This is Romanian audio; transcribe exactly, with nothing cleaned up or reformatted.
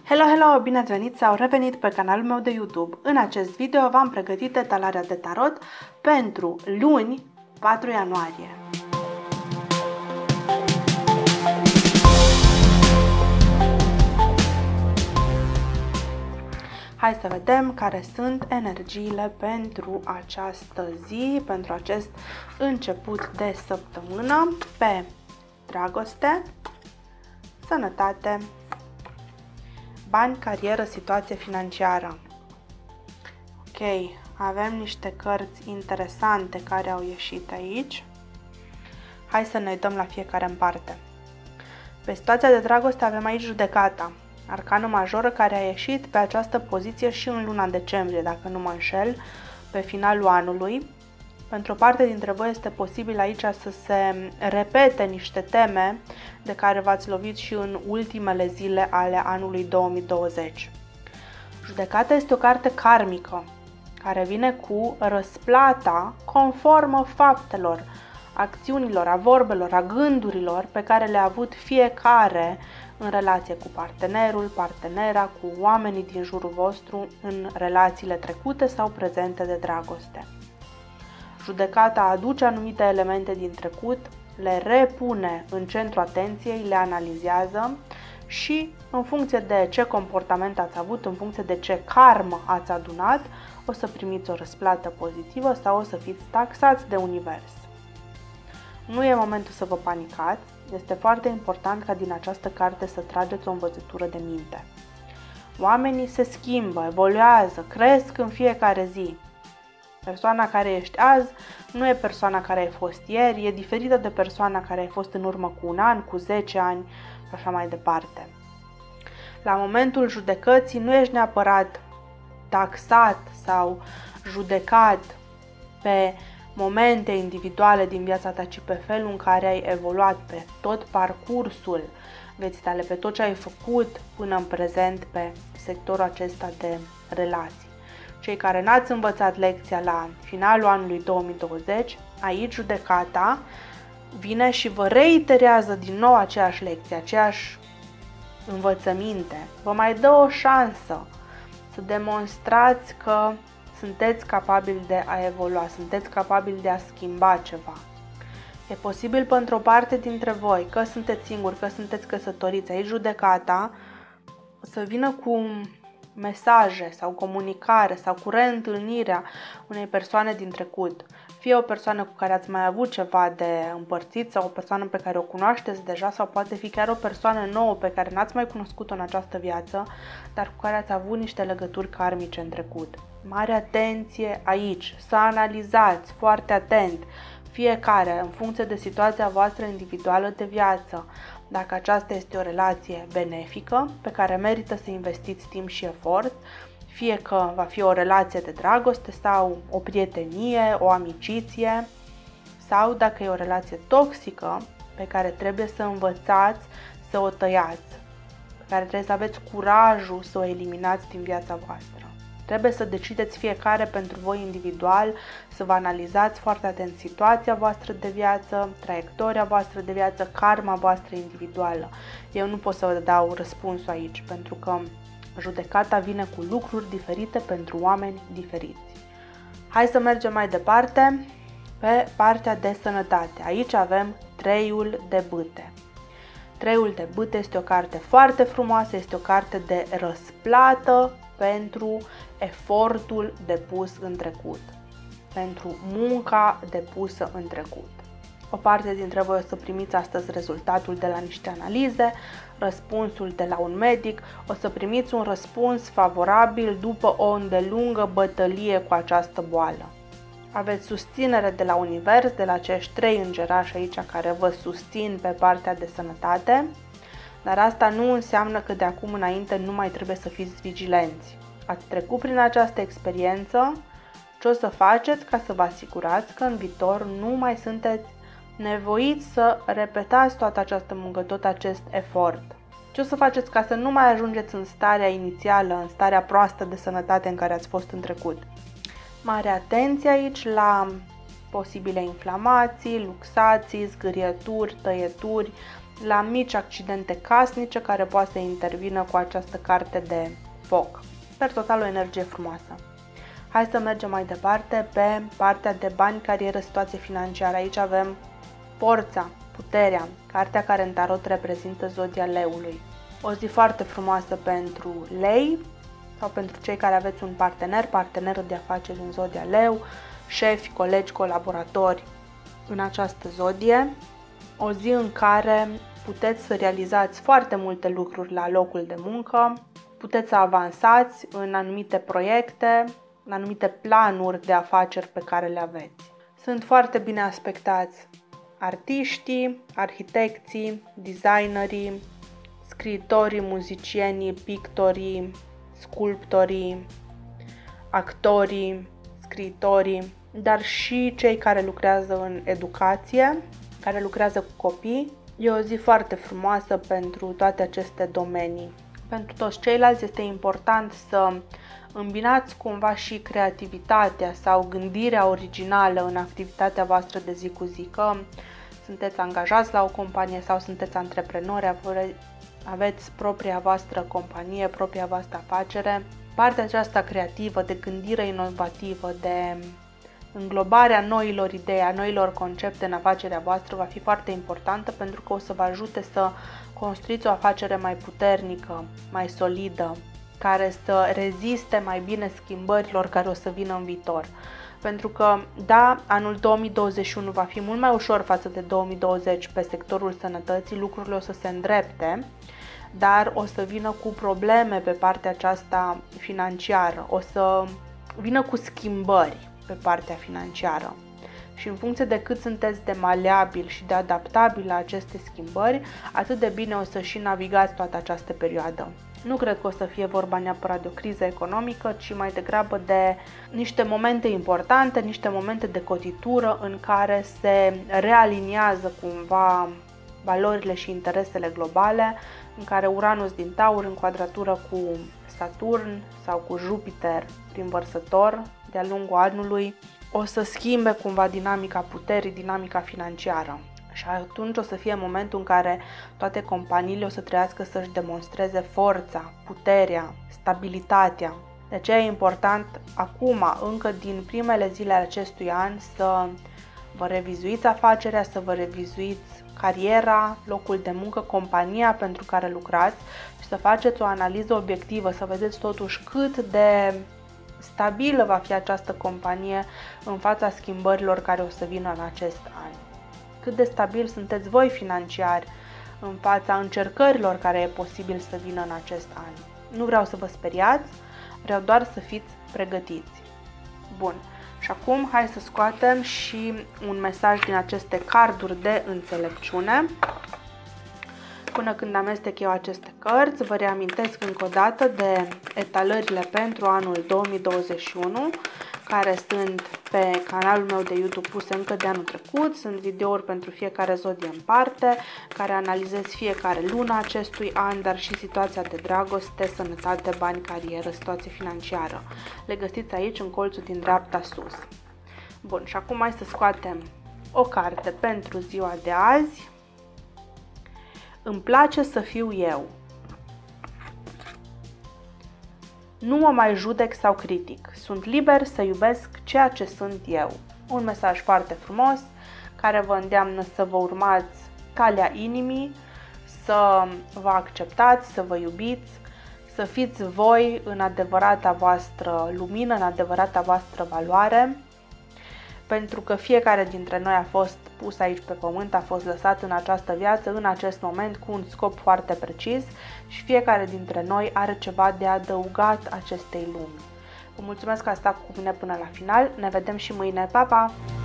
Hello, hello! Bine ați venit sau revenit pe canalul meu de YouTube. În acest video v-am pregătit etalarea de tarot pentru luni, patru ianuarie. Hai să vedem care sunt energiile pentru această zi, pentru acest început de săptămână pe dragoste, sănătate, bani, carieră, situație financiară. Ok, avem niște cărți interesante care au ieșit aici. Hai să ne uităm la fiecare în parte. Pe situația de dragoste avem aici judecata, arcană majoră care a ieșit pe această poziție și în luna decembrie, dacă nu mă înșel, pe finalul anului. Pentru o parte dintre voi este posibil aici să se repete niște teme de care v-ați lovit și în ultimele zile ale anului două mii douăzeci. Judecata este o carte karmică care vine cu răsplata conformă faptelor, acțiunilor, a vorbelor, a gândurilor pe care le-a avut fiecare în relație cu partenerul, partenera, cu oamenii din jurul vostru în relațiile trecute sau prezente de dragoste. Judecata aduce anumite elemente din trecut, le repune în centrul atenției, le analizează și în funcție de ce comportament ați avut, în funcție de ce karmă ați adunat, o să primiți o răsplată pozitivă sau o să fiți taxați de univers. Nu e momentul să vă panicați, este foarte important ca din această carte să trageți o învățătură de minte. Oamenii se schimbă, evoluează, cresc în fiecare zi. Persoana care ești azi nu e persoana care ai fost ieri, e diferită de persoana care ai fost în urmă cu un an, cu zece ani și așa mai departe. La momentul judecății nu ești neapărat taxat sau judecat pe momente individuale din viața ta, ci pe felul în care ai evoluat, pe tot parcursul vieții tale, pe tot ce ai făcut până în prezent pe sectorul acesta de relații. Cei care n-ați învățat lecția la finalul anului două mii douăzeci, aici judecata vine și vă reiterează din nou aceeași lecție, aceeași învățăminte. Vă mai dă o șansă să demonstrați că sunteți capabili de a evolua, sunteți capabili de a schimba ceva. E posibil pentru o parte dintre voi, că sunteți singuri, că sunteți căsătoriți, aici judecata să vină cu mesaje sau comunicare sau cu reîntâlnirea unei persoane din trecut. Fie o persoană cu care ați mai avut ceva de împărțit sau o persoană pe care o cunoașteți deja sau poate fi chiar o persoană nouă pe care n-ați mai cunoscut-o în această viață, dar cu care ați avut niște legături karmice în trecut. Mare atenție aici, să analizați foarte atent fiecare în funcție de situația voastră individuală de viață, dacă aceasta este o relație benefică pe care merită să investiți timp și efort, fie că va fi o relație de dragoste sau o prietenie, o amiciție, sau dacă e o relație toxică pe care trebuie să învățați să o tăiați, pe care trebuie să aveți curajul să o eliminați din viața voastră. Trebuie să decideți fiecare pentru voi individual, să vă analizați foarte atent situația voastră de viață, traiectoria voastră de viață, karma voastră individuală. Eu nu pot să vă dau răspunsul aici, pentru că judecata vine cu lucruri diferite pentru oameni diferiți. Hai să mergem mai departe pe partea de sănătate. Aici avem treiul de bâte. Treiul de bâte este o carte foarte frumoasă, este o carte de răsplată pentru efortul depus în trecut, pentru munca depusă în trecut. O parte dintre voi o să primiți astăzi rezultatul de la niște analize, răspunsul de la un medic, o să primiți un răspuns favorabil după o îndelungă bătălie cu această boală. Aveți susținere de la univers, de la acești trei îngerași aici care vă susțin pe partea de sănătate, dar asta nu înseamnă că de acum înainte nu mai trebuie să fiți vigilenți. Ați trecut prin această experiență, ce o să faceți ca să vă asigurați că în viitor nu mai sunteți nevoiți să repetați toată această muncă, tot acest efort. Ce o să faceți ca să nu mai ajungeți în starea inițială, în starea proastă de sănătate în care ați fost în trecut? Mare atenție aici la posibile inflamații, luxații, zgârieturi, tăieturi, la mici accidente casnice care poate să intervină cu această carte de foc. Per total o energie frumoasă. Hai să mergem mai departe pe partea de bani, carieră, situație financiară. Aici avem forța, puterea, cartea care în tarot reprezintă zodia leului. O zi foarte frumoasă pentru lei sau pentru cei care aveți un partener, partener de afaceri în zodia leu, șefi, colegi, colaboratori în această zodie. O zi în care puteți să realizați foarte multe lucruri la locul de muncă, puteți să avansați în anumite proiecte, în anumite planuri de afaceri pe care le aveți. Sunt foarte bine aspectați artiștii, arhitecții, designerii, scriitorii, muzicienii, pictorii, sculptorii, actorii, scriitorii, dar și cei care lucrează în educație, care lucrează cu copii. E o zi foarte frumoasă pentru toate aceste domenii. Pentru toți ceilalți este important să îmbinați cumva și creativitatea sau gândirea originală în activitatea voastră de zi cu zi, că sunteți angajați la o companie sau sunteți antreprenori, aveți propria voastră companie, propria voastră afacere. Partea aceasta creativă, de gândire inovativă, de înglobarea noilor idei, a noilor concepte în afacerea voastră va fi foarte importantă, pentru că o să vă ajute să construiți o afacere mai puternică, mai solidă, care să reziste mai bine schimbărilor care o să vină în viitor. Pentru că, da, anul două mii douăzeci și unu va fi mult mai ușor față de două mii douăzeci pe sectorul sănătății, lucrurile o să se îndrepte, dar o să vină cu probleme pe partea aceasta financiară, o să vină cu schimbări pe partea financiară. Și în funcție de cât sunteți de maleabil și de adaptabil la aceste schimbări, atât de bine o să și navigați toată această perioadă. Nu cred că o să fie vorba neapărat de o criză economică, ci mai degrabă de niște momente importante, niște momente de cotitură în care se realiniază cumva valorile și interesele globale, în care Uranus din Taur în quadratură cu Saturn sau cu Jupiter prin Vărsător de-a lungul anului o să schimbe cumva dinamica puterii, dinamica financiară. Și atunci o să fie momentul în care toate companiile o să trească să-și demonstreze forța, puterea, stabilitatea. De aceea e important acum, încă din primele zile ale acestui an, să vă revizuiți afacerea, să vă revizuiți cariera, locul de muncă, compania pentru care lucrați și să faceți o analiză obiectivă, să vedeți totuși cât de stabilă va fi această companie în fața schimbărilor care o să vină în acest an. Cât de stabil sunteți voi financiar în fața încercărilor care e posibil să vină în acest an. Nu vreau să vă speriați, vreau doar să fiți pregătiți. Bun, și acum hai să scoatem și un mesaj din aceste carduri de înțelepciune. Până când amestec eu aceste cărți, vă reamintesc încă o dată de etalările pentru anul două mii douăzeci și unu, care sunt pe canalul meu de YouTube puse încă de anul trecut. Sunt videouri pentru fiecare zodie în parte, care analizez fiecare lună acestui an, dar și situația de dragoste, sănătate, bani, carieră, situație financiară. Le găsiți aici în colțul din dreapta sus. Bun, și acum hai să scoatem o carte pentru ziua de azi. Îmi place să fiu eu. Nu mă mai judec sau critic. Sunt liber să iubesc ceea ce sunt eu. Un mesaj foarte frumos care vă îndeamnă să vă urmați calea inimii, să vă acceptați, să vă iubiți, să fiți voi în adevărata voastră lumină, în adevărata voastră valoare, pentru că fiecare dintre noi a fost pus aici pe pământ, a fost lăsat în această viață, în acest moment, cu un scop foarte precis și fiecare dintre noi are ceva de adăugat acestei lumi. Vă mulțumesc că ați stat cu mine până la final, ne vedem și mâine, pa, pa!